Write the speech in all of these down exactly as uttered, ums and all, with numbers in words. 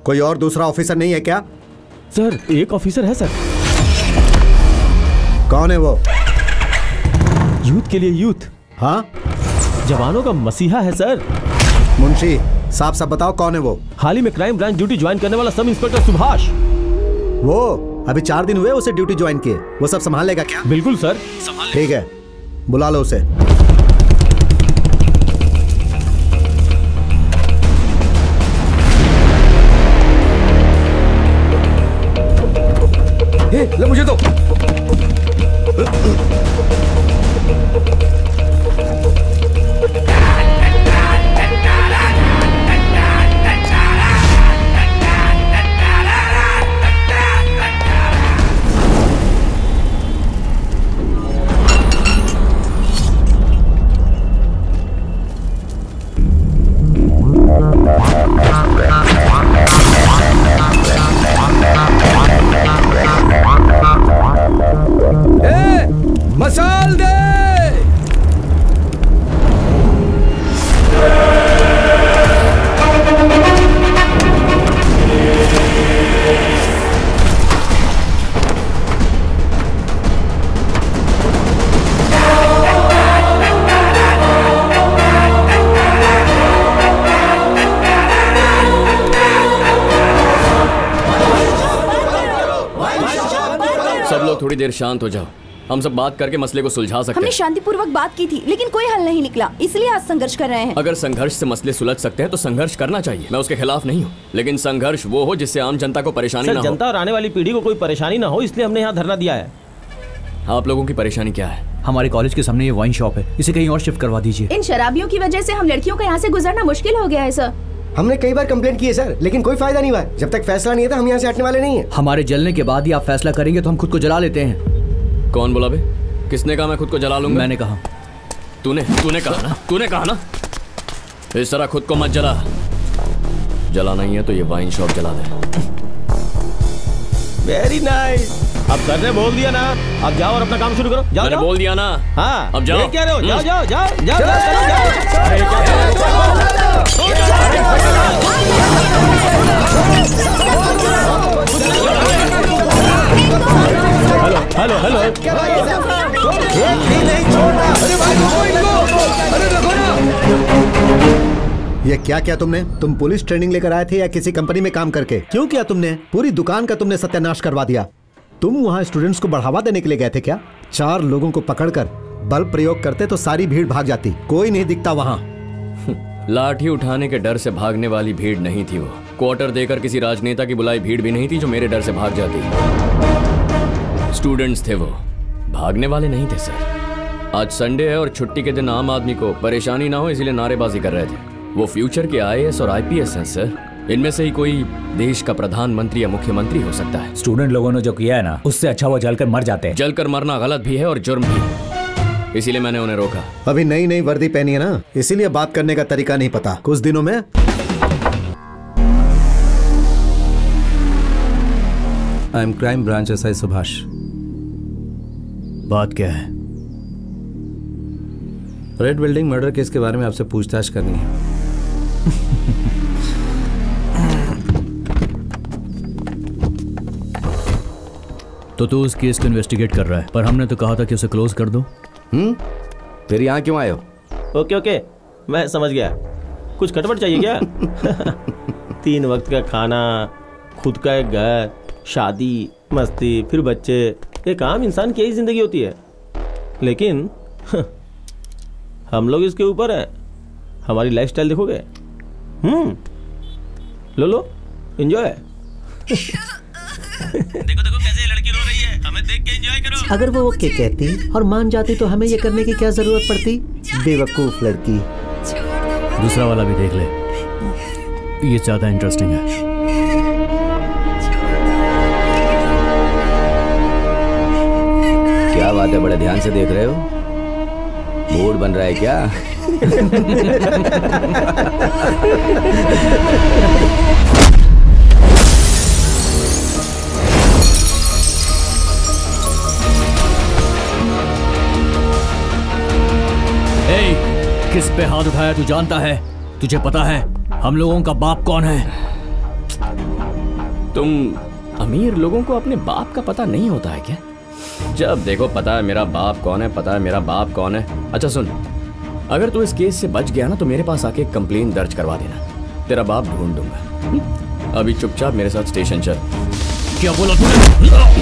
कोई और दूसरा ऑफिसर नहीं है क्या? सर एक ऑफिसर है सर। कौन है वो? यूथ के लिए यूथ। हाँ, जवानों का मसीहा है सर। मुंशी साफ साफ बताओ कौन है वो? हाल ही में क्राइम ब्रांच ड्यूटी ज्वाइन करने वाला सब इंस्पेक्टर सुभाष। वो अभी चार दिन हुए उसे ड्यूटी ज्वाइन किए, वो सब संभाल लेगा क्या? बिल्कुल सर। ठीक है, बुला लो उसे। ए, ले मुझे दो। मसाल दे। सब लोग थोड़ी देर शांत हो जाओ, हम सब बात करके मसले को सुलझा सकते हैं। हमने शांतिपूर्वक बात की थी लेकिन कोई हल नहीं निकला, इसलिए आज संघर्ष कर रहे हैं। अगर संघर्ष से मसले सुलझ सकते हैं तो संघर्ष करना चाहिए, मैं उसके खिलाफ नहीं हूँ, लेकिन संघर्ष वो हो जिससे आम जनता को परेशानी सर, ना हो। जनता और आने वाली पीढ़ी को कोई परेशानी ना हो, इसलिए हमने यहाँ धरना दिया है। आप लोगों की परेशानी क्या है? हमारे कॉलेज के सामने ये वाइन शॉप है, इसे कहीं और शिफ्ट करवा दीजिए। इन शराबियों की वजह से हम लड़कियों का यहाँ से गुजरना मुश्किल हो गया है सर। हमने कई बार कंप्लेंट की है सर, लेकिन कोई फायदा नहीं हुआ। जब तक फैसला नहीं है तो हम यहाँ से हटने वाले नहीं हैं। हमारे जलने के बाद ही आप फैसला करेंगे तो हम खुद को जला लेते हैं। कौन बोला बे? किसने कहा मैं खुद को जला लूंगा? मैंने कहा। तूने तूने कहा ना, तूने कहा ना। इस तरह खुद को मत जला। जला नहीं है तो ये वाइन शॉप जला दे। Very nice. अब सर ने बोल दिया ना, अब जाओ और अपना काम शुरू करो। जाओ, मैंने जाओ। बोल दिया ना। हाँ, अब जाओ। ये क्या रहे हो? जाओ जाओ जाओ जाओ हेलो हेलो हेलो। ये क्या किया तुमने? तुम पुलिस ट्रेनिंग लेकर आए थे या किसी कंपनी में काम करके? क्यों किया तुमने? पूरी दुकान का तुमने सत्यानाश करवा दिया। तुम वहाँ स्टूडेंट्स को बढ़ावा देने के लिए गए थे क्या? चार लोगों को पकड़कर बल प्रयोग करते तो सारी भीड़ भाग जाती, कोई नहीं दिखता वहाँ। लाठी उठाने के डर से भागने वाली भीड़ नहीं थी वो। क्वार्टर देकर किसी राजनेता की बुलाई भीड़ भी नहीं थी जो मेरे डर से भाग जाती। स्टूडेंट्स थे वो, भागने वाले नहीं थे सर। आज संडे है और छुट्टी के दिन आम आदमी को परेशानी ना हो इसलिए नारेबाजी कर रहे थे। वो फ्यूचर के आई ए एस और आई पी एस हैं सर। इनमें से ही कोई देश का प्रधानमंत्री या मुख्यमंत्री हो सकता है। स्टूडेंट लोगों ने जो किया है ना, उससे अच्छा वो जलकर मर जाते हैं। जलकर मरना गलत भी है और जुर्म भी, इसीलिए मैंने उन्हें रोका। अभी नई नई वर्दी पहनी है ना, इसीलिए बात करने का तरीका नहीं पता। कुछ दिनों में I am crime branch S I Subhash. बात क्या है? रेड बिल्डिंग मर्डर केस के बारे में आपसे पूछताछ करनी है। तो तू उस केस को इन्वेस्टिगेट कर रहा है, पर हमने तो कहा था कि उसे क्लोज कर दो। हम्म फिर यहाँ क्यों आए हो? ओके ओके, मैं समझ गया। कुछ खटपट चाहिए क्या? तीन वक्त का खाना, खुद का एक घर, शादी, मस्ती, फिर बच्चे, एक आम इंसान की यही जिंदगी होती है। लेकिन हम लोग इसके ऊपर हैं। हमारी लाइफस्टाइल देखोगे? हम्म लो लो एंजॉय। देखो देखो कैसे लड़की रो रही है, हमें देख के एंजॉय करो। अगर वो ओके कहती और मान जाती तो हमें ये करने की क्या जरूरत पड़ती? बेवकूफ लड़की। दूसरा वाला भी देख ले, ये ज्यादा इंटरेस्टिंग है। क्या बात है, बड़े ध्यान से देख रहे हो? मूड बन रहा है क्या? ए, किस पे हाथ उठाया तू जानता है? तुझे पता है हम लोगों का बाप कौन है? तुम अमीर लोगों को अपने बाप का पता नहीं होता है क्या? जब देखो पता है मेरा बाप कौन है, पता है मेरा बाप कौन है। अच्छा सुन, अगर तू इस केस से बच गया ना तो मेरे पास आके कंप्लेन दर्ज करवा देना, तेरा बाप ढूंढ दूंगा। अभी चुपचाप मेरे साथ स्टेशन चल। क्या बोला तूने?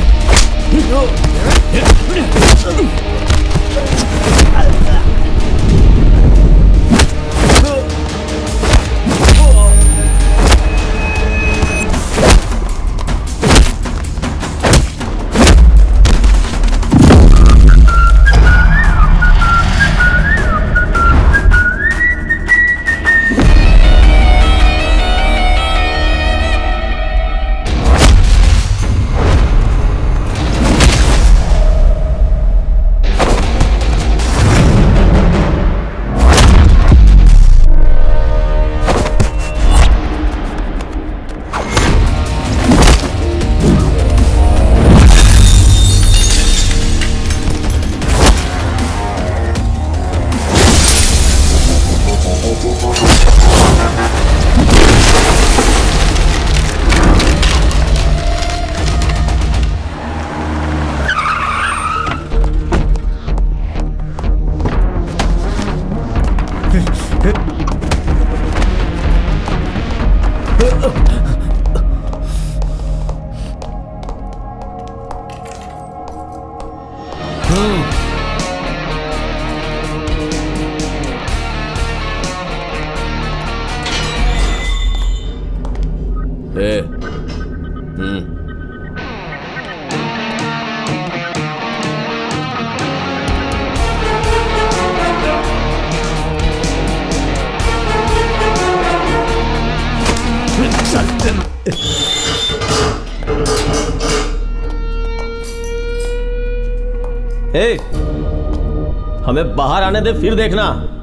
ए, हमें बाहर आने दे फिर देखना।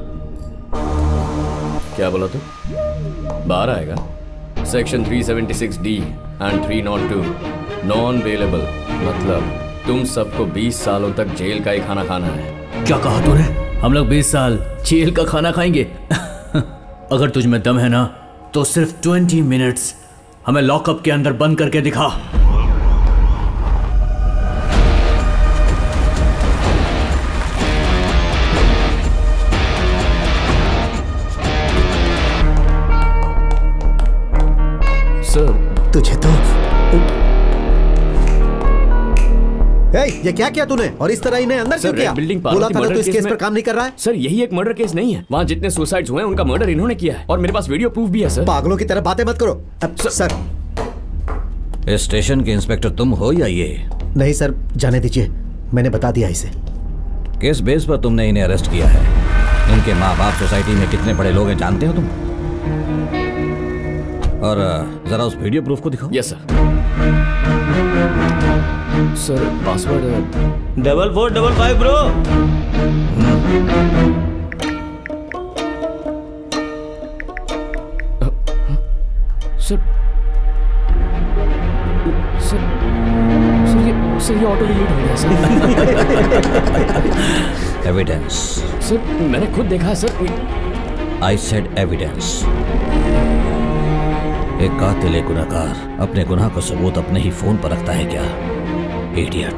क्या बोला तू? बाहर आएगा? Section three seventy six D and three nought two non bailable, मतलब तुम सबको बीस सालों तक जेल का ही खाना खाना है। क्या कहा तूने? हम लोग बीस साल जेल का खाना खाएंगे? अगर तुझ में दम है ना तो सिर्फ ट्वेंटी मिनट्स हमें लॉकअप के अंदर बंद करके दिखा। तुझे तो ए, ये क्या किया तूने? और इस तरह इन्हें अंदर क्यों किया? बिल्डिंग बोला था ना तो इस केस पर काम नहीं कर रहा है। सर यही एक मर्डर केस नहीं है, वहाँ जितने सुसाइड्स हुए हैं उनका मर्डर इन्होंने किया है और मेरे पास वीडियो प्रूफ भी है सर। पागलों की तरह बातें मत करो। अब सर, सर इस स्टेशन के इंस्पेक्टर तुम हो या ये? नहीं सर, जाने दीजिए, मैंने बता दिया इसे। किस बेस पर तुमने इन्हें अरेस्ट किया है? इनके माँ बाप सोसाइटी में कितने बड़े लोग हैं जानते हो तुम? और जरा उस वीडियो प्रूफ को दिखाओ। Yes sir. Sir password double four double five bro. Sir sir sir ये सर ये ऑटो डिलीट हो गया सर। एविडेंस। सर मैंने खुद देखा है सर। I said evidence. एक कातिल, एक गुनहगार अपने गुनाह का सबूत अपने ही फोन पर रखता है क्या? इडियट।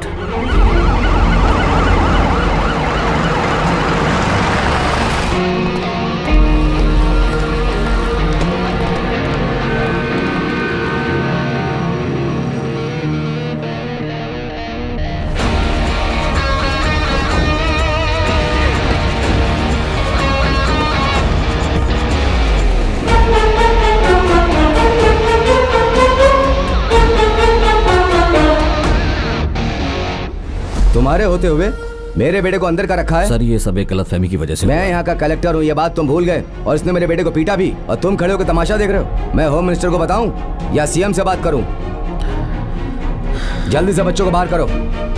तुम्हारे होते हुए मेरे बेटे को अंदर का रखा है। सर ये सब एक गलतफहमी की वजह से। मैं यहाँ का कलेक्टर हूँ, ये बात तुम भूल गए, और इसने मेरे बेटे को पीटा भी, और तुम खड़े होकर तमाशा देख रहे हो। मैं होम मिनिस्टर को बताऊं या सीएम से बात करूं? जल्दी से बच्चों को बाहर करो।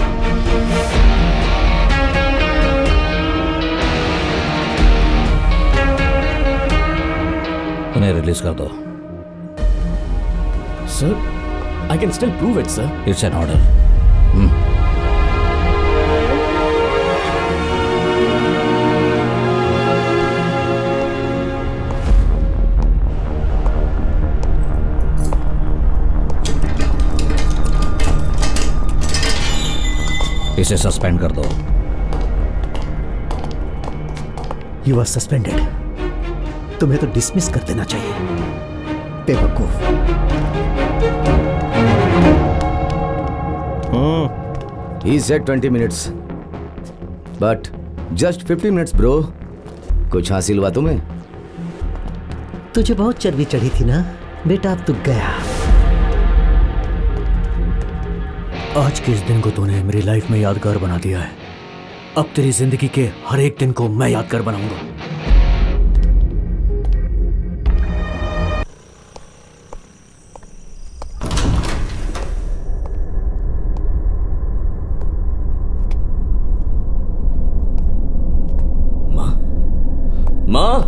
उन्हें रिलीज कर दो। Sir I can still prove it sir. It's an order. इसे सस्पेंड कर दो। You are suspended. तुम्हें तो डिसमिस कर देना चाहिए, बेवकूफ। He said twenty minutes, but just fifty minutes, bro. कुछ हासिल हुआ तुम्हें? तुझे बहुत चर्बी चढ़ी थी ना बेटा, अब तू गया। आज के इस दिन को तूने मेरी लाइफ में यादगार बना दिया है। अब तेरी जिंदगी के हर एक दिन को मैं यादगार बनाऊंगा। माँ,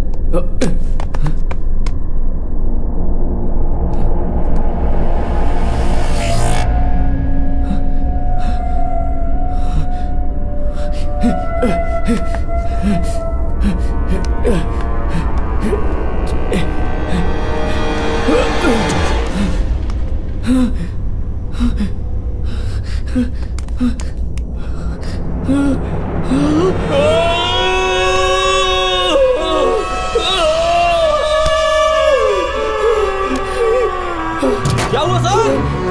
क्या हुआ सर?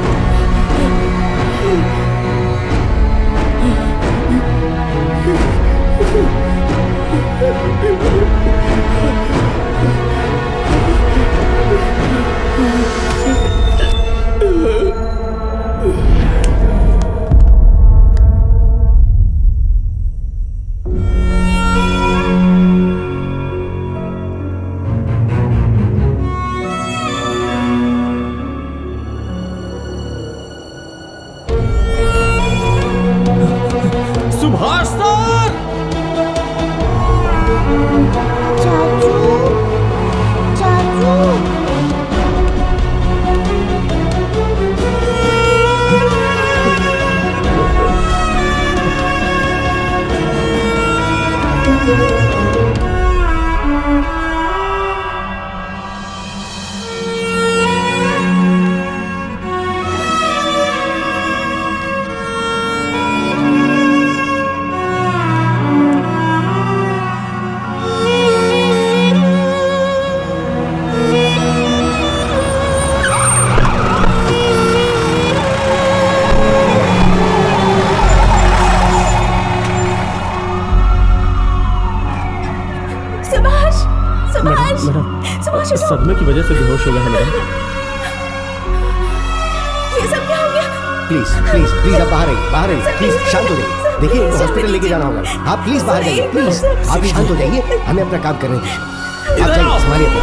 सुभाष सर! चाचू, चाचू। सदमे की वजह से बेहोश हो गया है मैडम। ये सब क्या हो गया? प्लीज प्लीज प्लीज आप बाहर आइए, बाहर आइए, प्लीज शांत हो जाइए। देखिए इनको हॉस्पिटल लेके जाना होगा। आप प्लीज बाहर जाइए, प्लीज आप शांत हो जाइए, हमें अपना काम करने दीजिए। आप जाइए, संभालिए अपना।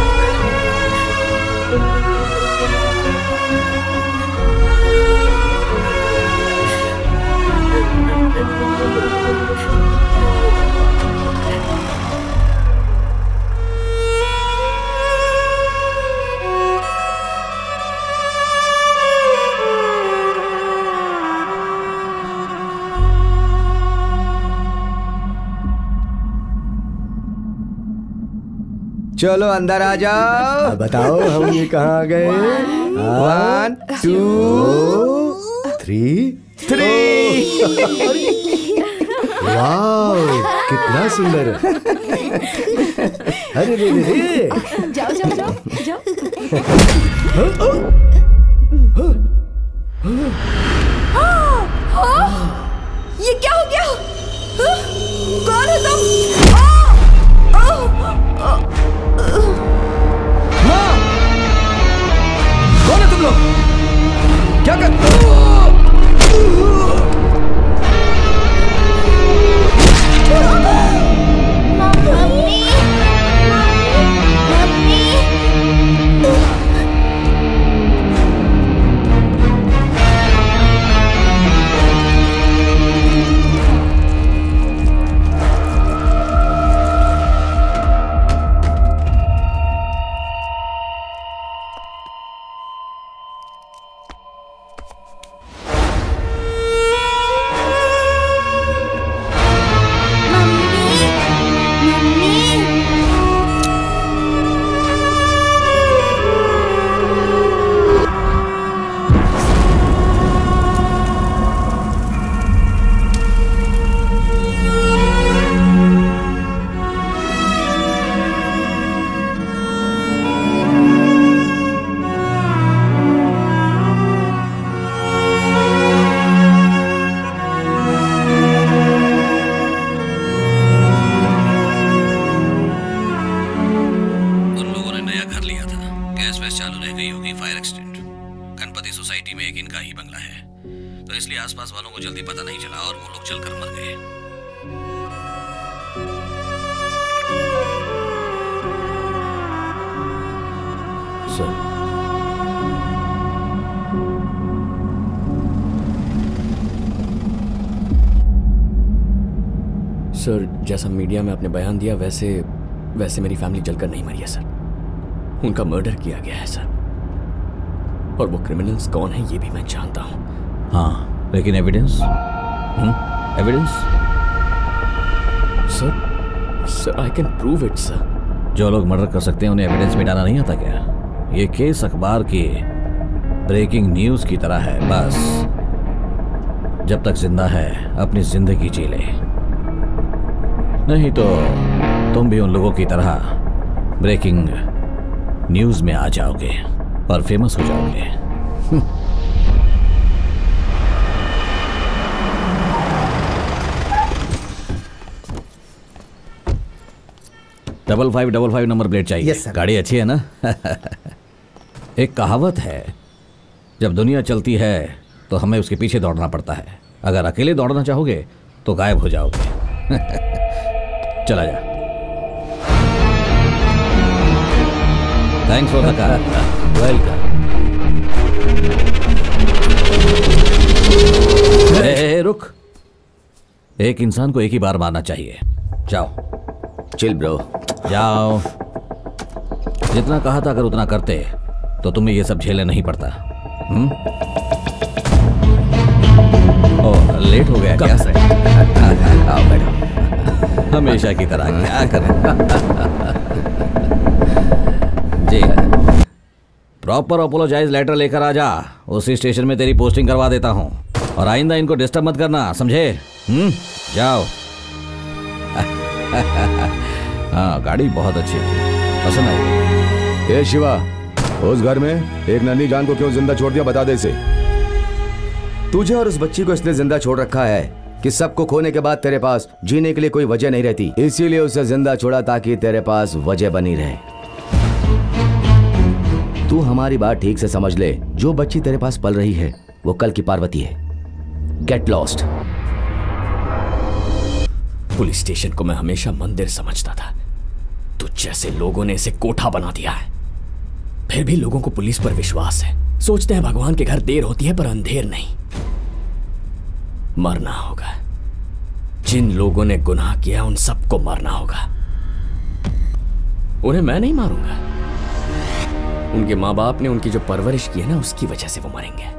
चलो अंदर आ जाओ। बताओ हम ये कहाँ गए? One two three three. Wow कितना सुंदर है। अरे रे रे रे। जाओ जाओ जाओ जाओ। ये क्या हो गया? कौन हो तुम? माँ, कौन है तुम लोग? क्या कर? मम्मी, मम्मी, गणपति सोसाइटी में एक इनका ही बंगला है, तो इसलिए आसपास वालों को जल्दी पता नहीं चला और वो लोग चलकर मर गए। सर सर जैसा मीडिया में आपने बयान दिया वैसे वैसे मेरी फैमिली जलकर नहीं मरी है सर। उनका मर्डर किया गया है सर, और वो क्रिमिनल्स कौन है ये भी मैं जानता हूं। हाँ, लेकिन evidence? Evidence? Sir sir I can prove it sir. जो लोग मर्डर कर सकते हैं उन्हें एविडेंस मिटाना नहीं आता क्या? ये केस अखबार की ब्रेकिंग न्यूज की तरह है। बस जब तक जिंदा है अपनी जिंदगी जी ले, नहीं तो तुम भी उन लोगों की तरह ब्रेकिंग न्यूज में आ जाओगे और फेमस हो जाओगे। Double five double five number plate चाहिए। yes, गाड़ी अच्छी है ना? एक कहावत है, जब दुनिया चलती है तो हमें उसके पीछे दौड़ना पड़ता है, अगर अकेले दौड़ना चाहोगे तो गायब हो जाओगे। चला जा। Thanks for the car. Welcome. ए, रुक। एक इंसान को एक ही बार मारना चाहिए। जाओ। Chill bro. जाओ। जितना कहा था अगर उतना करते तो तुम्हें ये सब झेलना नहीं पड़ता। हम्म? ओह, लेट हो गया क्या? से? आओ बैठो। हमेशा की तरह क्या करें? जी, प्रॉपर अपोलोजाइज लेटर लेकर आ जा। उसी स्टेशन में तेरी पोस्टिंग करवा देता हूँ, और आइंदा इनको डिस्टर्ब मत करना, समझे? हम्म, जाओ। हाँ, गाड़ी बहुत अच्छी थी, पसंद आई। ए शिवा, उस घर में एक नन्ही जान को क्यों जिंदा छोड़ दिया, बता दे इसे। तुझे और उस बच्ची को इसलिए जिंदा छोड़ रखा है कि सबको खोने के बाद तेरे पास जीने के लिए कोई वजह नहीं रहती, इसीलिए उसे जिंदा छोड़ा ताकि तेरे पास वजह बनी रहे। तू हमारी बात ठीक से समझ ले, जो बच्ची तेरे पास पल रही है वो कल की पार्वती है। Get lost. पुलिस स्टेशन को मैं हमेशा मंदिर समझता था, तो जैसे लोगों ने इसे कोठा बना दिया है। फिर भी लोगों को पुलिस पर विश्वास है, सोचते हैं भगवान के घर देर होती है पर अंधेर नहीं। मरना होगा, जिन लोगों ने गुनाह किया उन सबको मरना होगा। उन्हें मैं नहीं मारूंगा, उनके माँ बाप ने उनकी जो परवरिश की है ना, उसकी वजह से वो मरेंगे।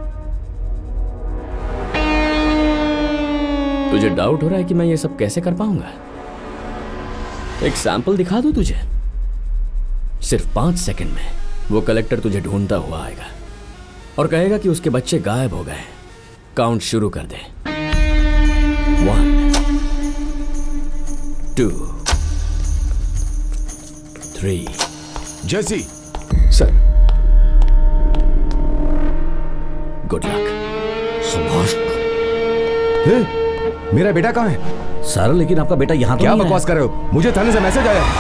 तुझे डाउट हो रहा है कि मैं ये सब कैसे कर पाऊंगा? एक सैंपल दिखा दूं तुझे? सिर्फ पांच सेकंड में वो कलेक्टर तुझे ढूंढता हुआ आएगा और कहेगा कि उसके बच्चे गायब हो गए। काउंट शुरू कर दे। One, two, three. जैसी सर। Good luck. सुभाष, मेरा बेटा कहाँ है? सर लेकिन आपका बेटा यहाँ तो क्या नहीं बकवास कर रहे हो? मुझे थाने से मैसेज आया।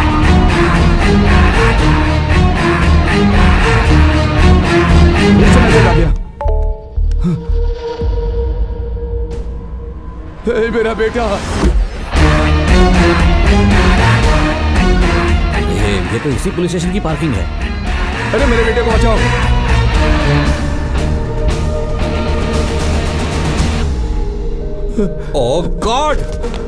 मुझसे मैसेज आ गया। हे मेरा बेटा। ये, ये तो इसी पुलिस स्टेशन की पार्किंग है। अरे मेरे बेटे को बचाओ। Oh God!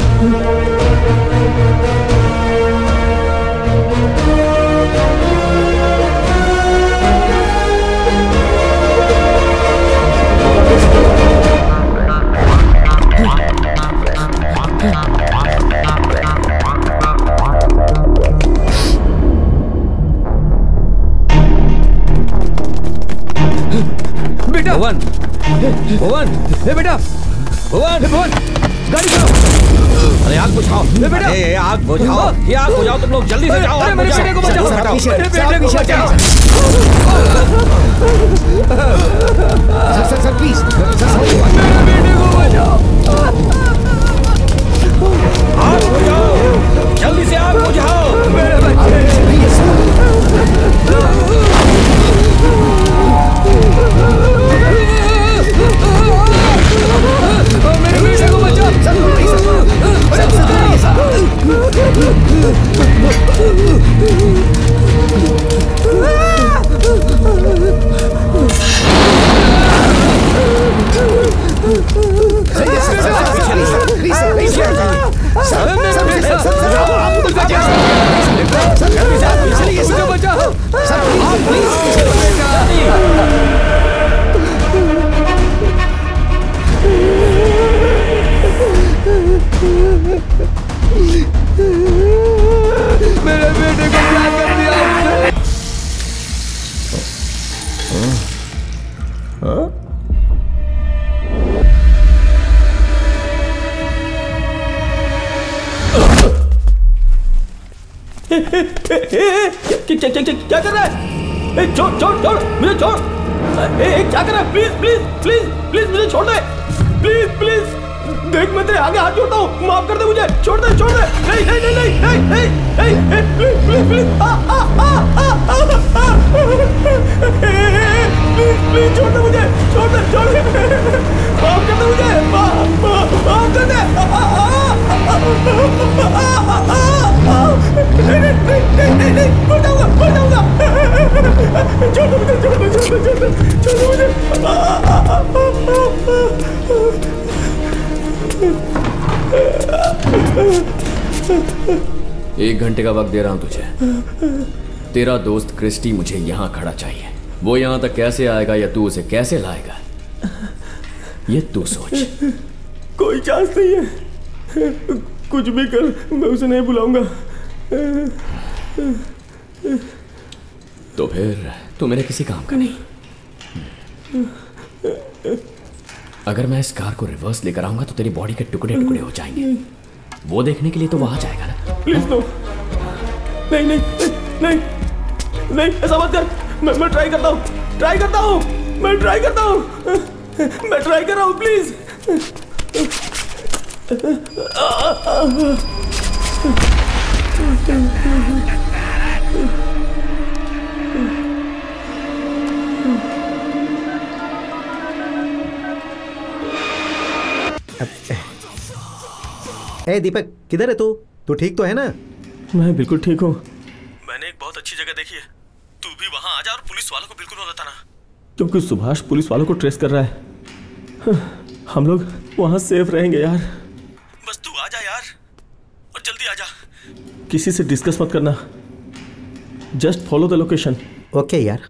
बेटा। भुवन, भुवन, हे बेटा, भुवन, भुवन, गाड़ी चलो। अरे आग बुझाओ। बेटा, अरे आग बुझाओ, ये आग बुझाओ तुम लोग, जल्दी से जाओ। अरे मेरे बेटे को बचाओ, मेरे बेटे को बचाओ। सर सर प्लीज, मेरे बेटे को बचाओ। आग बुझाओ, जल्दी से आग बुझाओ। मेरे बच्चे। क्या क्या क्या कर रहा है? छोड़ छोड़ छोड़ मुझे छोड़। क्या कर रहा है? प्लीज प्लीज प्लीज प्लीज मुझे छोड़ दे, प्लीज प्लीज। देख मैं तेरे आगे हाथ जोड़ता हूँ, माफ कर दे मुझे, छोड़ दे छोड़ दे। नहीं नहीं नहीं नहीं नहीं नहीं नहीं please please please please please छोड़ दे मुझे, छोड़ दे छोड़ दे, माफ कर दे मुझे, माफ कर दे। नहीं नहीं नहीं नहीं नहीं मर जाऊंगा मर जाऊंगा। छोड़ दे मुझे, छोड़ दे छोड़ दे छोड़ दे मुझे। एक घंटे का वक्त दे रहा हूं तुझे। तेरा दोस्त क्रिस्टी मुझे यहां खड़ा चाहिए। वो यहां तक कैसे आएगा या तू उसे कैसे लाएगा, ये तू सोच। कोई चांस नहीं है, कुछ भी कर मैं उसे नहीं बुलाऊंगा। तो फिर तू मेरे किसी काम का नहीं। अगर मैं इस कार को रिवर्स लेकर आऊंगा तो तेरी बॉडी के टुकड़े टुकड़े हो जाएंगे। वो देखने के लिए तो वहां जाएगा ना। प्लीज नो, नहीं नहीं नहीं नहीं ऐसा मत कर। मैं मैं ट्राई करता हूँ ट्राई करता हूँ मैं ट्राई करता हूँ मैं ट्राई कर रहा हूँ प्लीज। ए दीपक, किधर है तू? तू ठीक तो है ना? मैं बिल्कुल ठीक हूँ। मैंने एक बहुत अच्छी जगह देखी है, तू भी वहां आ जा और पुलिस वालों को बिल्कुल मत बताना, क्योंकि सुभाष पुलिस वालों को ट्रेस कर रहा है। हम लोग वहां सेफ रहेंगे यार। बस तू आ जा यार, और जल्दी आ जा। किसी से डिस्कस मत करना, just follow the location. Okay यार।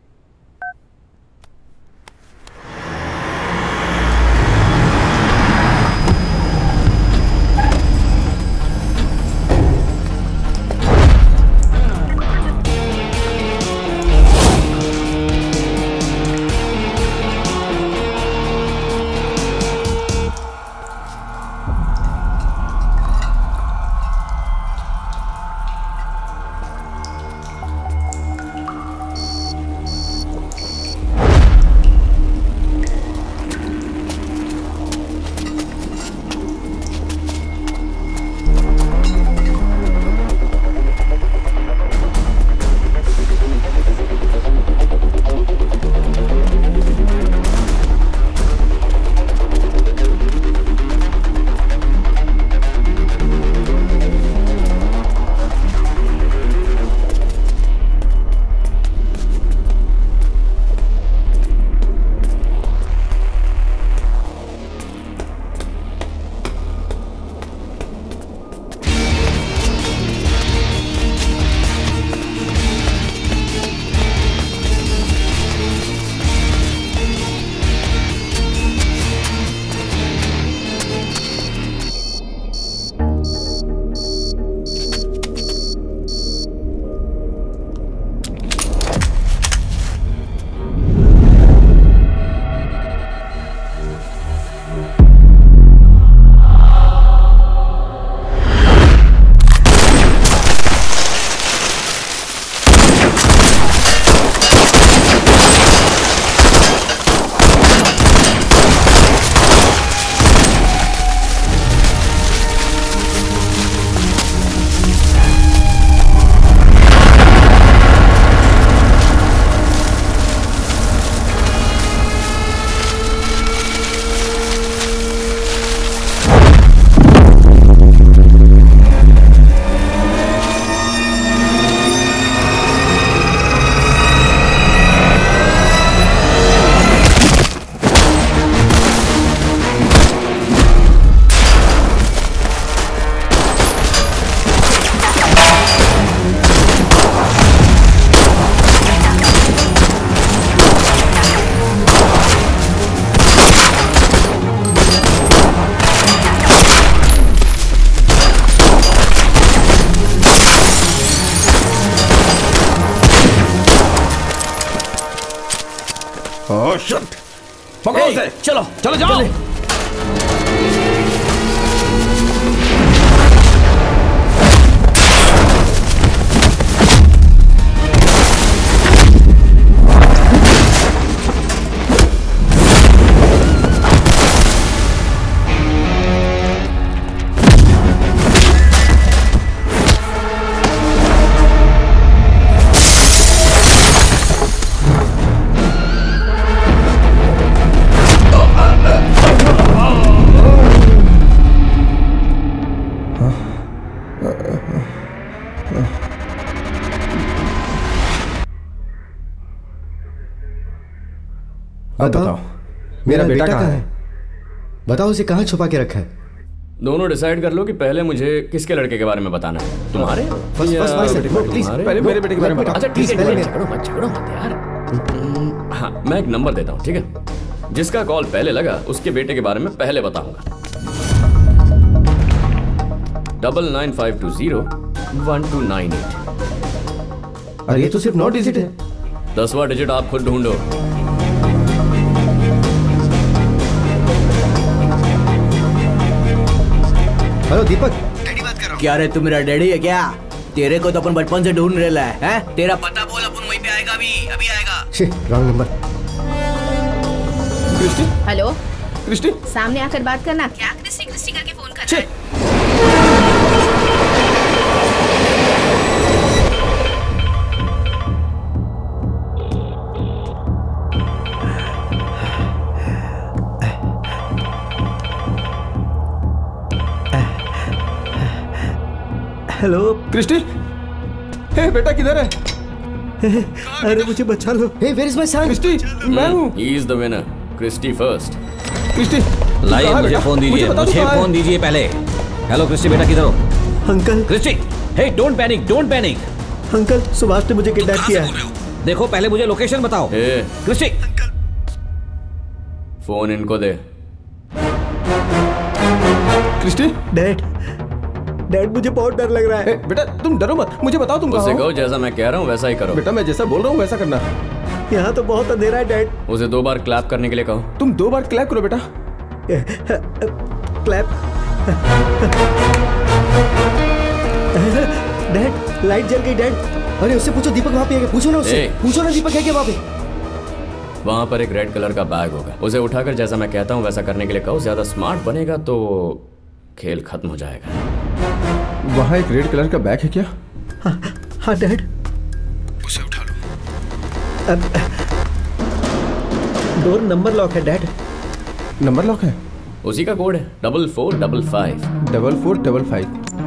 ओह शिट, पकड़ो उसे। चलो चलो जाओ। अब बताओ मेरा बेटा कहाँ है? बताओ उसे कहाँ छुपा के रखा है? दोनों डिसाइड कर लो कि पहले मुझे किसके लड़के के बारे में बताना है, तुम्हारे बस बस भाई साहब, प्लीज पहले मेरे बेटे के बारे में बताओ। अच्छा ठीक है, पहले झगड़ो मत झगड़ो मत यार। हाँ, मैं एक नंबर देता हूँ, ठीक है? जिसका कॉल पहले लगा उसके बेटे के बारे में पहले बताऊंगा। Double nine five two zero one two nine eight. अरे ये तो सिर्फ नौ डिजिट है। दसवां डिजिट आप खुद ढूंढो। हेलो दीपक, क्या रे तू मेरा डैडी है क्या? तेरे को तो अपन बचपन से ढूंढ रहा है, हैं? तेरा पता बोल, अपन वहीं पे आएगा, अभी अभी आएगा। छी, wrong number. Christy, hello Christy, सामने आकर बात करना। क्या क्रिस्टी क्रिस्टी करके फोन कर रहा है? हेलो क्रिस्टी, हे बेटा किधर है? अरे मुझे बचा लो। Hey where is my son? Christy, मैं हूँ। He is the winner, Christy first. Christy, लाइए मुझे फोन दीजिए, मुझे फोन दीजिए पहले। हेलो क्रिस्टी बेटा किधर हो? Uncle Christy, hey don't panic, don't panic. Uncle Subhash ने मुझे किडनैप किया है। देखो पहले मुझे लोकेशन बताओ। ए, क्रिस्टी, फोन इनको दे। क्रिस्टी, डैड डैड मुझे बहुत डर लग रहा है। बेटा तुम डरो मत, मुझे बताओ तुम कहाँ उसे हो? कहो जैसा मैं कह रहा हूँ वैसा ही करो। बेटा मैं जैसा बोल रहा हूँ वैसा करना। यहाँ तो बहुत अंधेरा है डैड। उसे दो बार क्लैप करने के लिए कहो। तुम दो बार क्लैप करो बेटा। क्लैप। डैड लाइट जल गई डैड। अरे उससे पूछो दीपक वहाँ पे है क्या? पूछो ना उससे, पूछो ना दीपक है क्या वहाँ पे? वहाँ पर एक रेड कलर का बैग होगा, उसे उठाकर जैसा मैं कहता हूँ वैसा करने के लिए कहो। ज्यादा स्मार्ट बनेगा तो खेल खत्म हो जाएगा। वहाँ एक रेड कलर का बैग है क्या? हाँ हाँ डैड, उसे उठा लो। अब डोर नंबर लॉक है डैड। नंबर लॉक है? उसी का कोड है double four double five double four double five.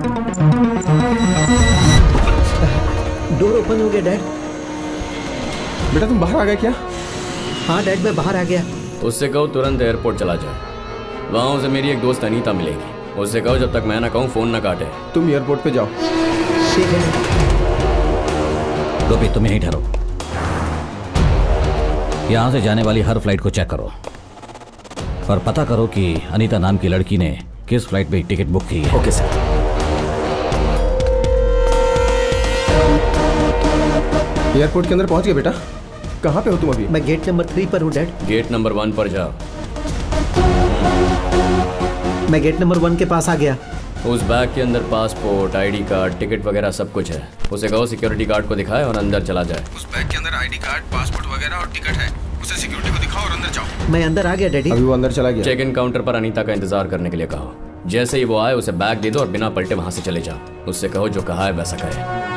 Door open हो गया डैड। बेटा तुम बाहर आ गए क्या? हाँ डैड मैं बाहर आ गया। उससे कहो तुरंत एयरपोर्ट चला जाए। वहाँ उसे मेरी एक दोस्त अनीता मिलेगी। उससे कहो जब तक मैं ना कहूँ फोन ना काटे। तुम एयरपोर्ट पे जाओ। ठीक है। गोपी तुम यहीं ठहरो। यहाँ से जाने वाली हर फ्लाइट को चेक करो और पता करो कि अनीता नाम की लड़की ने किस फ्लाइट पे टिकट बुक की है। Okay sir. एयरपोर्ट के अंदर पहुंच गए बेटा? कहाँ पे हो तुम अभी? मैं गेट नंबर थ्री पर हूँ डैड। गेट नंबर वन पर जाओ। मैं गेट नंबर वन के पास आ गया। उस बैग के अंदर पासपोर्ट, आईडी कार्ड, टिकट वगैरह सब कुछ है। उसे कहो सिक्योरिटी गार्ड को दिखाए और अंदर चला जाए। उस बैग के अंदर आईडी कार्ड, पासपोर्ट वगैरह और टिकट है। उसे सिक्योरिटी को दिखाओ और अंदर जाओ। मैं अंदर आ गया डैडी। अभी वो अंदर चला गया। चेक इन काउंटर पर अनीता का इंतजार करने के लिए कहो। जैसे ही वो आए उसे बैग दे दो और बिना पलटे वहां से चले जाओ। उससे कहो जो कहा है वैसा करे।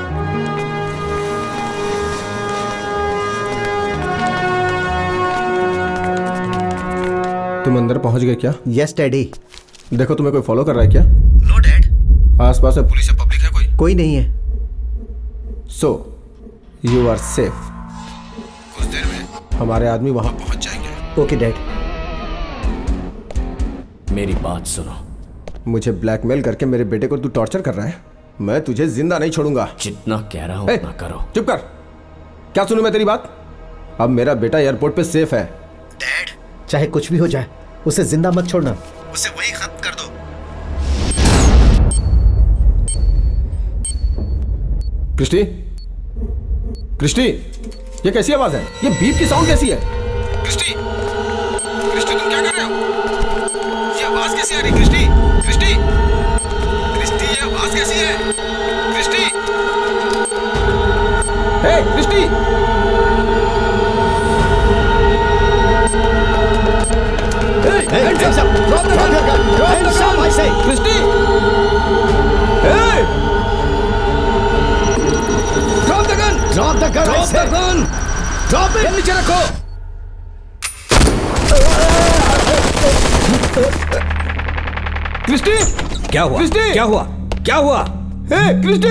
तुम अंदर पहुंच गए क्या? Yes daddy. देखो तुम्हें कोई फॉलो कर रहा है क्या? No dad. आसपास में पुलिस या पब्लिक है कोई? कोई नहीं है। So you are safe. कुछ देर में हमारे आदमी वहां पहुंच जाएंगे। Okay dad. मेरी बात सुनो। मुझे ब्लैकमेल करके मेरे बेटे को तू टॉर्चर कर रहा है। मैं तुझे जिंदा नहीं छोड़ूंगा। जितना कह रहा हूं उतना करो। चुप कर। क्या सुनूं मैं तेरी बात? अब मेरा बेटा एयरपोर्ट पे सेफ है। डैड चाहे कुछ भी हो जाए उसे जिंदा मत छोड़ना। उसे वही खत्म कर दो। क्रिस्टी, क्रिस्टी, ये कैसी आवाज है? ये बीप की साउंड कैसी है? क्रिस्टी, क्रिस्टी तुम क्या कर रहे हो? ये आवाज कैसी आ रही है? क्रिस्टी, क्रिस्टी, क्रिस्टी ये आवाज कैसी है? Christy, hey Christy, Hands up! Drop the gun! Hands up, I say! Christy, hey! Drop the gun! Drop the gun! Drop the gun! Drop it! नीचे रखो। क्रिस्टी, क्या हुआ? क्रिस्टी! क्या हुआ? क्या हुआ? Hey Christy,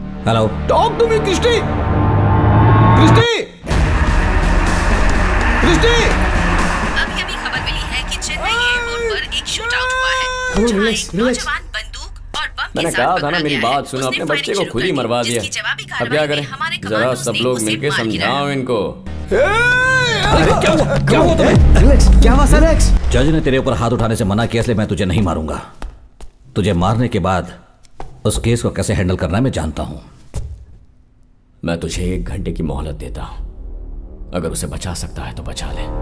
hello. Talk to me Christy, Christy, Christy अभी अभी खबर मिली है कि चेन्नई एयरपोर्ट पर एक शूट आउट हुआ है जहां एक नौजवान बंदूक और बम मैंने कहा था ना मेरी बात सुनो, अपने बच्चे को खुद ही मरवा दिया। अब क्या करें? जरा सब लोग मिलकर समझाओ इनको। क्या हुआ? क्या हुआ तुम्हें? रिलैक्स, क्या हुआ सर? रिलैक्स। जज ने तेरे ऊपर हाथ उठाने से मना किया, इसलिए मैं तुझे नहीं मारूंगा। तुझे मारने के बाद उस केस को कैसे हैंडल करना है मैं जानता हूं। मैं तुझे एक घंटे की मोहलत देता हूं, अगर उसे बचा सकता है तो बचा ले।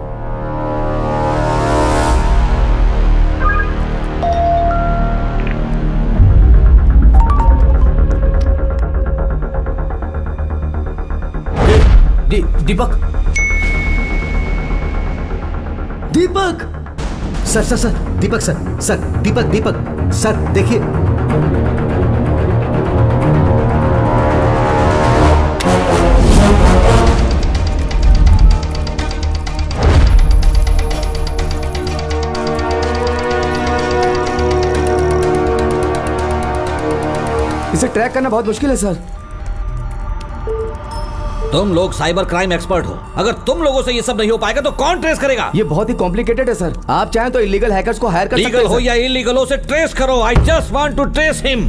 दी, Deepak Deepak sir sir sir Deepak sir sir Deepak Deepak sir देखिए। इसे ट्रैक करना बहुत मुश्किल है सर। तुम लोग साइबर क्राइम एक्सपर्ट हो, अगर तुम लोगों से ये सब नहीं हो पाएगा तो कौन ट्रेस करेगा? ये बहुत ही कॉम्प्लिकेटेड है सर। आप चाहें तो इलीगल हैकर्स को हायर कर सकते हैं। लीगल हो या इलीगल हो, उसे ट्रेस करो। I just want to trace him.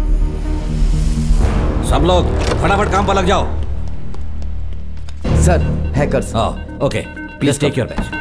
सब लोग फटाफट काम पर लग जाओ। Sir hackers. Okay please take your bench.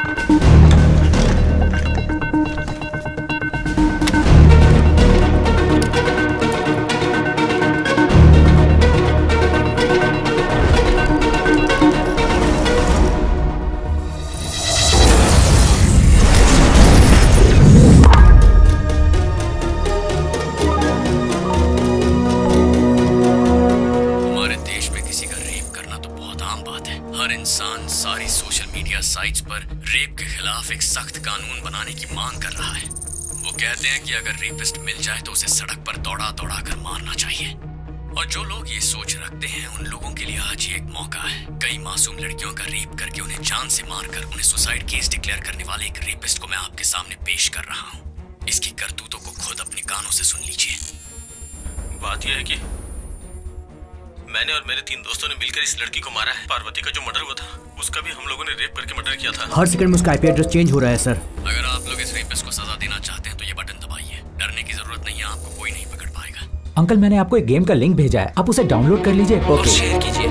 मैंने और मेरे तीन दोस्तों ने मिलकर इस लड़की को मारा है। पार्वती का जो मर्डर हुआ था उसका भी हम लोगों ने रेप करके मर्डर किया था। हर सेकंड में उसका आईपी एड्रेस चेंज हो रहा है सर। अगर आप लोग इस रेपिस्ट को सजा देना चाहते हैं तो ये बटन दबाइए। डरने की जरूरत नहीं है, आपको कोई नहीं पकड़ पाएगा। अंकल मैंने आपको एक गेम का लिंक भेजा है, आप उसे डाउनलोड कर लीजिए और शेयर कीजिए।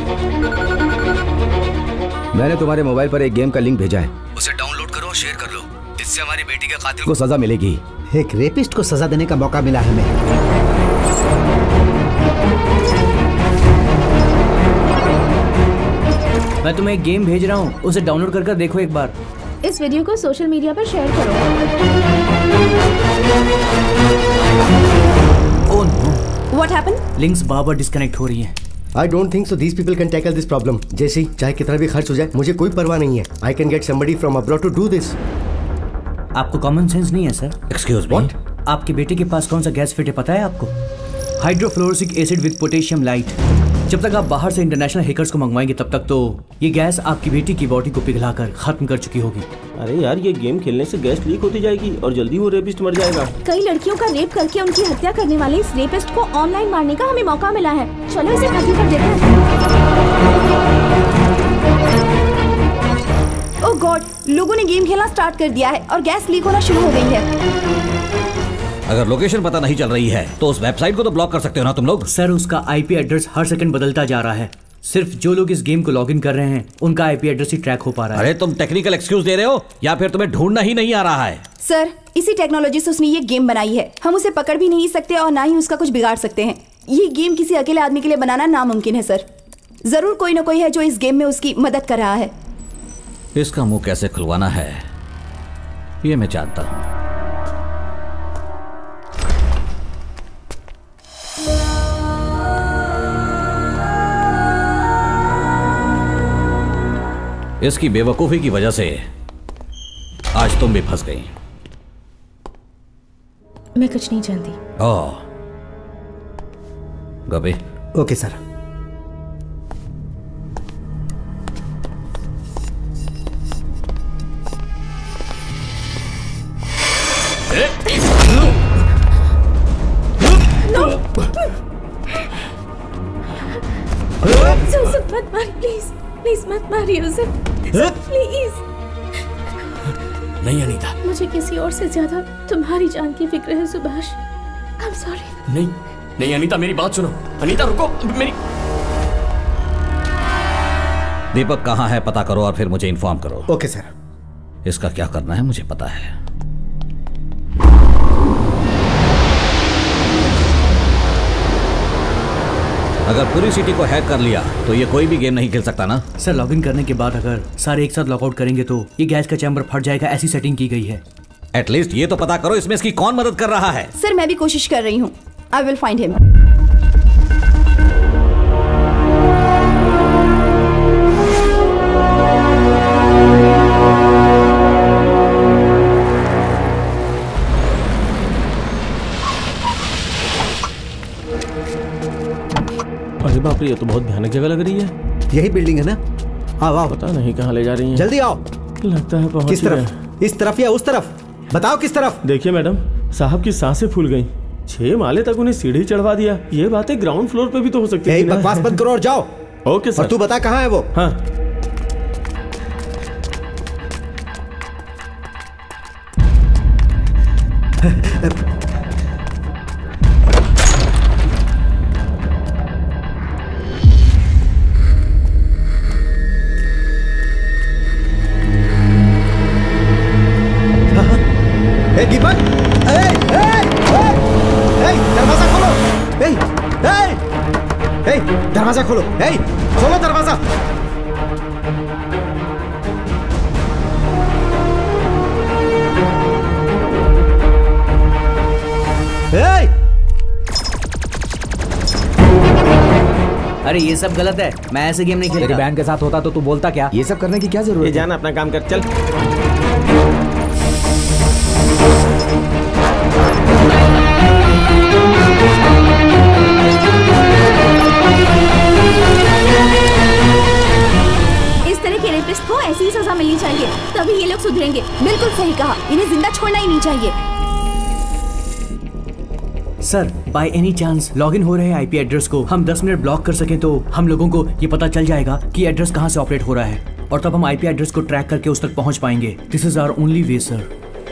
मैंने तुम्हारे मोबाइल पर एक गेम का लिंक भेजा है, उसे डाउनलोड करो और शेयर कर लो। इससे हमारी बेटी के कातिल को सजा मिलेगी। एक रेपिस्ट को सजा देने का मौका मिला है हमें। मैं तुम्हें एक गेम भेज रहा हूँ, उसे डाउनलोड कर कर देखो एक बार। इस वीडियो को सोशल मीडिया पर शेयर करो। Oh no, what happened? Links बार-बार डिस्कनेक्ट हो रही हैं। I don't think so. These people can tackle this problem. जैसी चाहे कितना भी खर्च हो जाए, मुझे कोई परवाह नहीं है। I can get somebody from abroad to do this. आपको कॉमन सेंस नहीं है सर? Excuse me? आपके बेटे के पास कौन सा गैस फिट है पता है आपको? Hydrofluoric acid with potassium light. जब तक आप बाहर से इंटरनेशनल हैकर्स को मंगवाएंगे तब तक तो ये गैस आपकी बेटी की बॉडी को पिघलाकर खत्म कर चुकी होगी। अरे यार, ये गेम खेलने से गैस लीक होती जाएगी और जल्दी वो रेपिस्ट मर जाएगा। कई लड़कियों का रेप करके उनकी हत्या करने वाले इस रेपिस्ट को ऑनलाइन मारने का हमें मौका मिला है। चलो इसे खत्म कर देते हैं। ओह गॉड, लोगों ने गेम खेलना स्टार्ट कर दिया है और गैस लीक होना शुरू हो गई है। अगर लोकेशन पता नहीं चल रही है तो उस वेबसाइट को तो ब्लॉक कर सकते हो ना तुम लोग। सर उसका आईपी एड्रेस हर सेकंड बदलता जा रहा है। सिर्फ जो लोग इस गेम को लॉगिन कर रहे हैं उनका आईपी एड्रेस ही ट्रैक हो पा रहा है। अरे तुम टेक्निकल एक्सक्यूज दे रहे हो या फिर तुम्हें ढूंढना ही नहीं आ रहा है? सर इसी टेक्नोलॉजी से उसने ये गेम बनाई है। हम उसे पकड़ भी नहीं सकते और ना ही उसका कुछ बिगाड़ सकते हैं। ये गेम किसी अकेले आदमी के लिए बनाना नामुमकिन है सर। जरूर कोई ना कोई है जो इस गेम में उसकी मदद कर रहा है। इसका मुंह कैसे खुलवाना है ये मैं जानता हूं। इसकी बेवकूफी की वजह से आज तुम भी फंस गई। मैं कुछ नहीं जानती। ओह गबे। Okay sir. मत मारिए प्लीज, प्लीज मत मारिए उसे। Sir please. नहीं अनीता, मुझे किसी और से ज्यादा तुम्हारी जान की फिक्र है सुभाष। I am sorry. नहीं नहीं अनीता, मेरी बात सुनो। अनीता रुको, मेरी। दीपक कहाँ है पता करो और फिर मुझे इन्फॉर्म करो। Okay sir. इसका क्या करना है मुझे पता है। अगर पूरी सिटी को हैक कर लिया तो ये कोई भी गेम नहीं खेल सकता ना। सर लॉगिन करने के बाद अगर सारे एक साथ लॉगआउट करेंगे तो ये गैस का चैम्बर फट जाएगा, ऐसी सेटिंग की गई है। एटलीस्ट ये तो पता करो इसमें इसकी कौन मदद कर रहा है। सर मैं भी कोशिश कर रही हूँ। I will find him. अरे बाप रे, ये तो बहुत भयानक जगह लग रही है। यही बिल्डिंग है ना? आओ आओ। पता नहीं कहाँ ले जा रही है। जल्दी आओ। लगता है पहुंच किस तरफ? इस तरफ या उस तरफ? बताओ किस तरफ? देखिए मैडम, साहब की सांसें फूल गई। छह माले तक उन्हें सीढ़ी चढ़वा दिया। ये बातें ग्राउंड फ्लोर पे भी तो हो सकती है। बकवास बंद करो और जाओ। Okay sir. और तू बता कहाँ है वो? हाँ दीपक, दरवाजा खोलो। ए, ए, ए, दरवाजा खोलो। ए, खोलो दरवाजा। ए! अरे ये सब गलत है, मैं ऐसे गेम नहीं खेलता। तेरी बहन के साथ होता तो तू बोलता क्या? ये सब करने की क्या जरूरत है? जाना अपना काम कर, चल। इस तरह के रेपिस्ट को ऐसी ही सजा मिलनी चाहिए, तभी ये लोग सुधरेंगे। बिल्कुल सही कहा, इन्हें जिंदा छोड़ना ही नहीं चाहिए। Sir by any chance login हो रहे आईपी एड्रेस को हम दस मिनट ब्लॉक कर सकें तो हम लोगों को ये पता चल जाएगा कि एड्रेस कहाँ से ऑपरेट हो रहा है, और तब हम आईपी एड्रेस को ट्रैक करके उस तक पहुंच पाएंगे। This is our only way sir.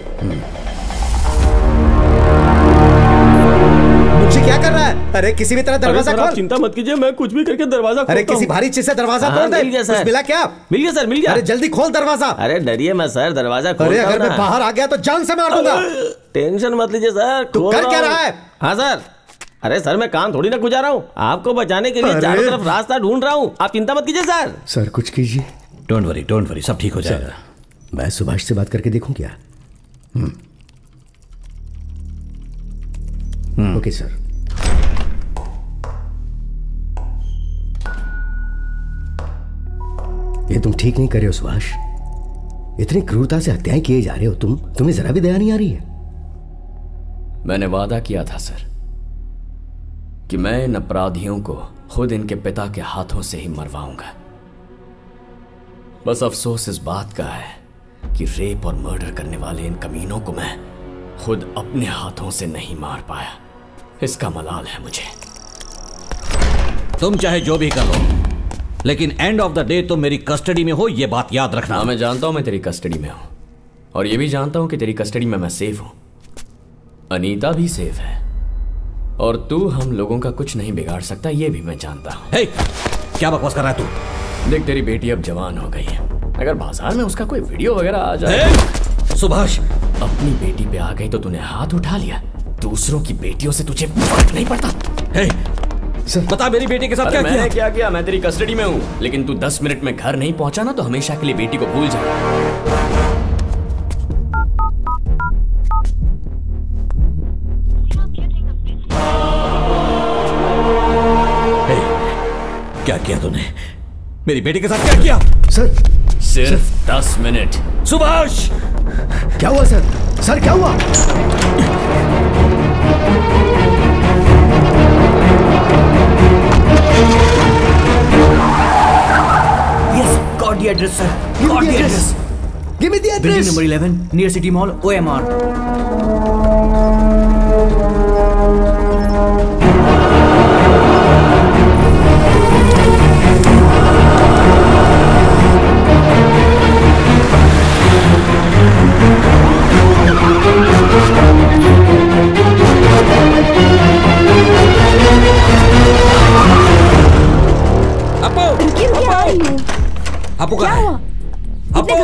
मुझे क्या कर रहा है? अरे किसी भी तरह दरवाजा खोल। चिंता मत कीजिए, मैं कुछ भी करके दरवाजा खोलता हूं। अरे किसी भारी चीज से दरवाजा तोड़ दे। मिल गया सर। कुछ मिला क्या? मिल गया सर, मिल गया। अरे जल्दी खोल दरवाजा। अरे डरिए मत सर, दरवाजा खोलता अरे अगर हूं मैं बाहर आ गया तो जान से मार दूंगा। टेंशन मत लीजिए सर। तू कर क्या रहा है? हाँ सर। अरे सर मैं काम थोड़ी ना गुजार रहा हूँ, आपको बचाने के लिए चारों तरफ रास्ता ढूंढ रहा हूँ। आप चिंता मत कीजिए सर। सर कुछ कीजिए। डोंट वरी, डोंट वरी, सब ठीक हो जाएगा। मैं सुभाष से बात करके देखूं क्या? Okay sir. ये तुम ठीक नहीं कर रहे हो सुभाष। इतनी क्रूरता से हत्याएं किए जा रहे हो तुम। तुम्हें जरा भी दया नहीं आ रही है? मैंने वादा किया था सर कि मैं इन अपराधियों को खुद इनके पिता के हाथों से ही मरवाऊंगा। बस अफसोस इस बात का है कि रेप और मर्डर करने वाले इन कमीनों को मैं खुद अपने हाथों से नहीं मार पाया। इसका मलाल है मुझे। तुम चाहे जो भी कर लो, लेकिन एंड ऑफ द डे तुम मेरी कस्टडी में हो, यह बात याद रखना। हाँ मैं जानता हूं मैं तेरी कस्टडी में हूं, और यह भी जानता हूं कि तेरी कस्टडी में मैं सेफ हूं। अनीता भी सेफ है, और तू हम लोगों का कुछ नहीं बिगाड़ सकता, ये भी मैं जानता हूं। hey, क्या बकवास कर रहा है तू? देख तेरी बेटी अब जवान हो गई है, अगर बाजार में उसका कोई वीडियो वगैरह आ जाए। hey, सुभाष, अपनी बेटी पे आ गई तो तूने हाथ उठा लिया, दूसरों की बेटियों से तुझे फर्क नहीं पड़ता। hey, सर बता मेरी बेटी के साथ क्या मैंने किया? क्या किया? मैं तेरी कस्टडी में हूँ, लेकिन तू दस मिनट में घर नहीं पहुंचा ना तो हमेशा के लिए बेटी को भूल जा। क्या किया तूने? मेरी बेटी के साथ क्या किया? सर सिर्फ सर, दस मिनट। सुभाष क्या हुआ सर? सर क्या हुआ? Yes, got the address, sir. Got the address. Give me the address. Building number eleven, near City Mall, O M R.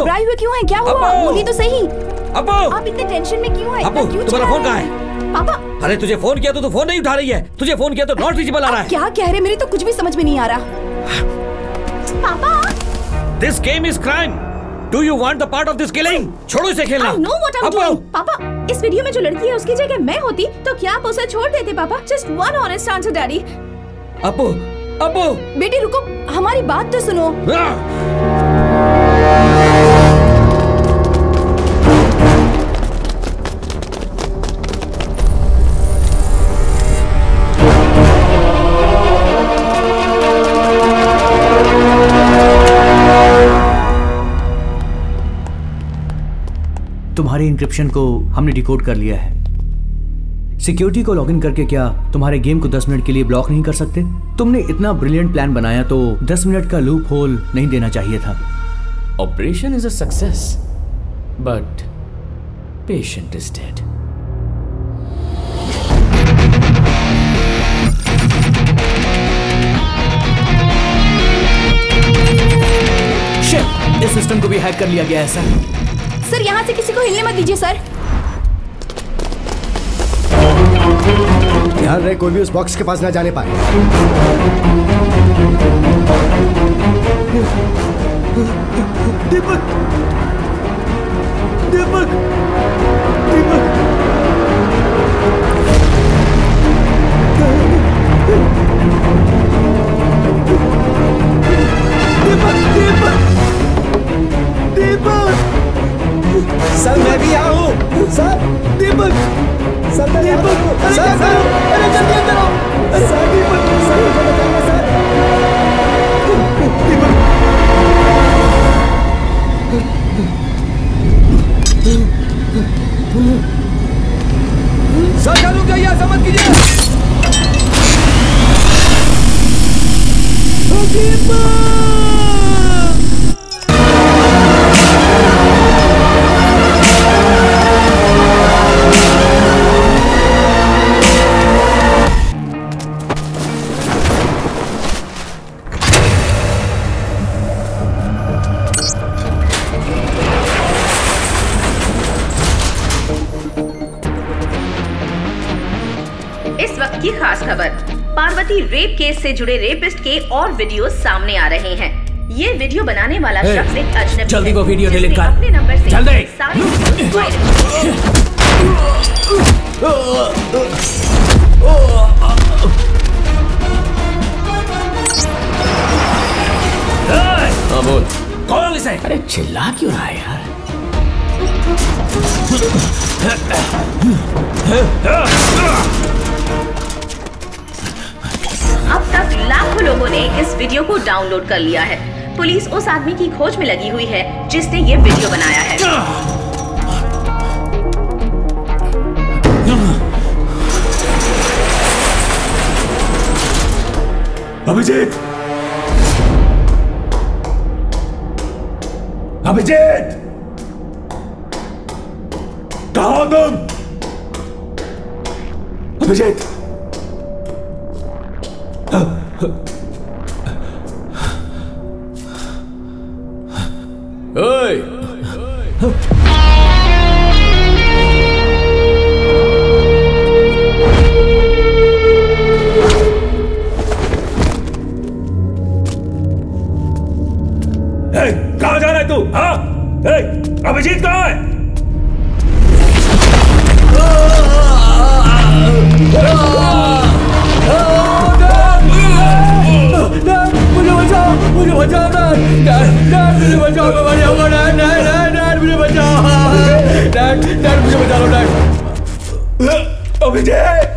घबराए हुए क्यों हैं? क्या हुआ? बोली तो सही। अप्पू, आप इतने टेंशन में क्यों हैं? अप्पू, क्यों तुम्हारा चिल्ला फोन कहाँ रहे है? हैं? पापा, अरे तुझे फोन किया तो तू फोन नहीं उठा रही है। तुझे फोन किया तो नॉट रीचेबल आ रहा है। क्या कह रहे? मेरी तो कुछ भी समझ में नहीं आ रहा। पापा, this game is crime. Do you want the part of this killing? छोड़ो इसे खेलना। I know what I'm doing. पापा, इस वीडियो में जो लड़की है उसकी जगह मैं होती तो क्या आप उसे छोड़ देते पापा? Just one honest answer, daddy. Appu, Appu, बेटी रुको, हमारी बात तो सुनो। तुम्हारे इंक्रिप्शन को हमने डिकोड कर लिया है। सिक्योरिटी को लॉगिन करके क्या तुम्हारे गेम को दस मिनट के लिए ब्लॉक नहीं कर सकते? तुमने इतना ब्रिलियंट प्लान बनाया तो दस मिनट का लूप होल नहीं देना चाहिए था। Operation is a success but patient is dead. Shit, इस सिस्टम को भी हैक कर लिया गया है सर। सर, यहाँ से किसी को हिलने मत दीजिए सर। ध्यान रहे कोई भी उस बॉक्स के पास ना जाने पाए। दीपक, दीपक, दीपक, दीपक, दीपक, दीपक। सर मैं भी आऊँ। सर दीपक, सर मैं दीपक, सर सर अरे जल्दी अंदर आओ। सर दीपक, सर मुझे बचाना सर। दीपक, सर चालू करिए, ऐसा मत कीजिए। दीपक, की खास खबर, पार्वती रेप केस से जुड़े रेपिस्ट के और वीडियो सामने आ रहे हैं। ये वीडियो बनाने वाला hey, शख्स एक अजनबी जल्दी है, वो वीडियो डिलीट कर। अपने नंबर से जल्दी। सारी हाँ बोल। कौन इसे? अरे चिल्ला क्यों रहा है यार? अब तक लाखों लोगों ने इस वीडियो को डाउनलोड कर लिया है। पुलिस उस आदमी की खोज में लगी हुई है जिसने ये वीडियो बनाया है। अभिजीत, अभिजीत, कहाँ हो तुम? अभिजीत, ओए, कहाँ जा रहा है तू? हाँ, अभिजीत कहाँ है? मुझे बचाओ, मुझे बचाओ, मुझे बचाओ, मैं मर जाऊंगा, डैड, डैड, डैड, डैड, मुझे बचाओ, डैड, डैड, मुझे बचा लो, डैड। अभिजीत,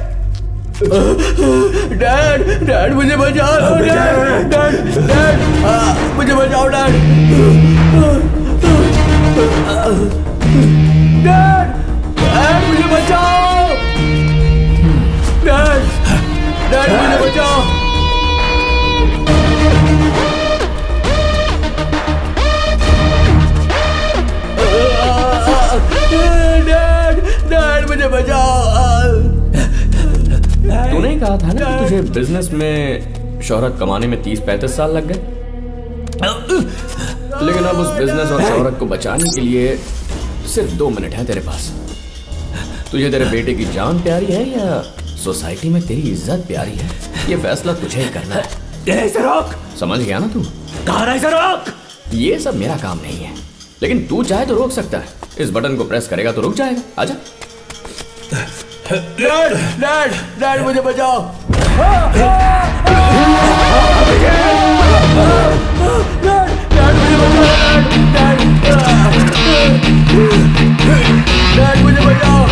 डैड, डैड, मुझे बचाओ, डैड, डैड, डैड, मुझे बचाओ, डैड, डैड, डैड, मुझे बचाओ, डैड, डैड, मुझे बचाओ। डैड, डैड, मुझे बचाओ। तूने ही कहा था ना कि तुझे बिजनेस में शोहरत कमाने में तीस पैंतीस साल लग गए। लेकिन अब उस बिजनेस और शोहरत को बचाने के लिए सिर्फ दो मिनट है तेरे पास। तुझे तेरे बेटे की जान प्यारी है या सोसाइटी में तेरी इज्जत प्यारी है? ये फैसला तुझे ही करना है। रोक। समझ गया ना तू? कहाँ रहा रोक? ये सब मेरा काम नहीं है, लेकिन तू चाहे तो रोक सकता है। इस बटन को प्रेस करेगा तो रुक जाएगा। आजा। डैड, डैड, डैड मुझे बचाओ। डैड मुझे बचाओ।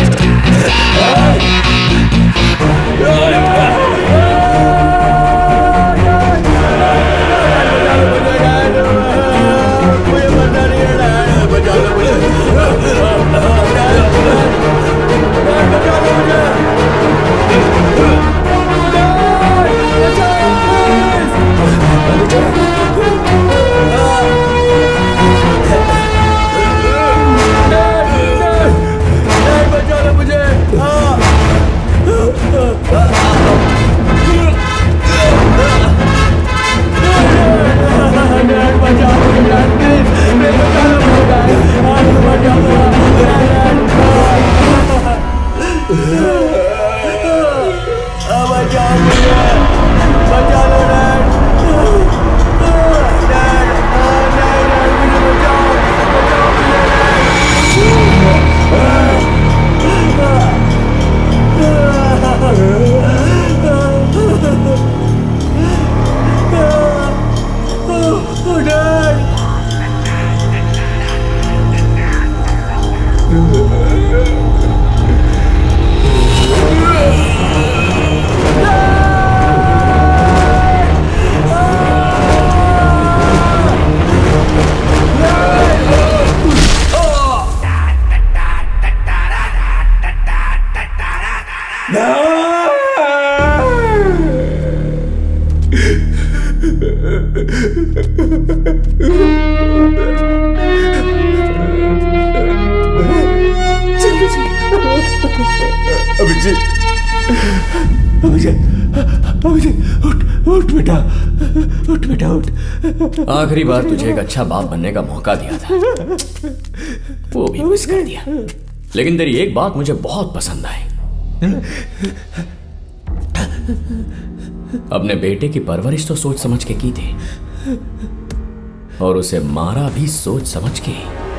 आखिरी बार तुझे एक अच्छा बाप बनने का मौका दिया था, वो भी मिस कर दिया। लेकिन तेरी एक बात मुझे बहुत पसंद आई। अपने बेटे की परवरिश तो सोच समझ के की थी और उसे मारा भी सोच समझ के।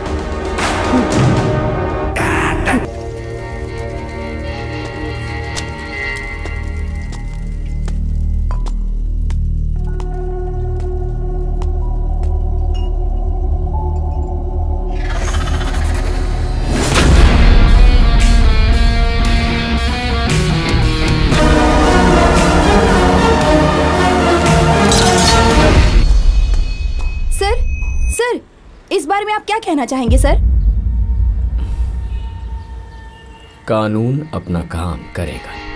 कहना चाहेंगे सर? कानून अपना काम करेगा।